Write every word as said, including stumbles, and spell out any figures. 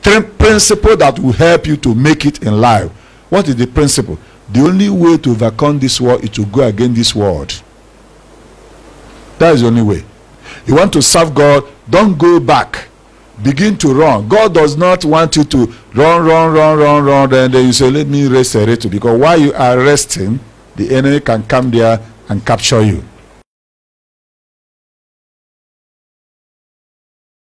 principle that will help you to make it in life. What is the principle? The only way to overcome this world is to go against this world. That is the only way. You want to serve God, don't go back. Begin to run. God does not want you to run, run, run, run, run, and then you say, let me rest a little. Because while you are resting, the enemy can come there and capture you.